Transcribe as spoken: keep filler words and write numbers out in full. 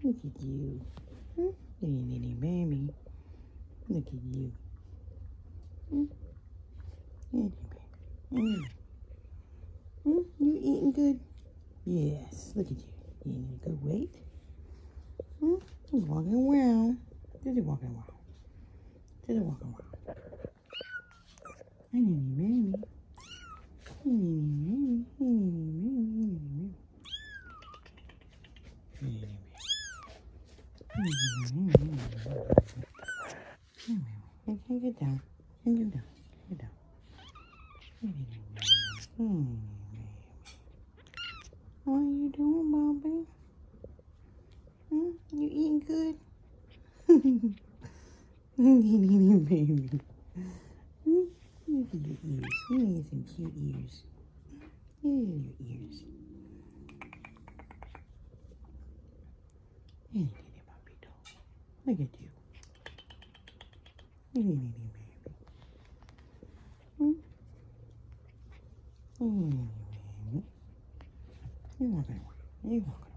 Look at you. Hmm? Little, little baby. Look at you. Hmm? Little baby. Hmm? Hmm? You eating good? Yes. Look at you. You eating good weight? Hmm? He's walking around. Just walking around. Just walking around. Hey, little baby. Hey, little baby. Hey, little baby. Hey, little baby. Hey, get down. Hey, get down. Get down. Hmm. What are you doing, Bobby? Hmm? You eating good? Baby. Hmm? Look at your ears. You need some cute ears. Look at your ears. Hey, little Papito. Look at you. Hey, little baby. Hmm? Hey, little baby. You're walking around. You're walking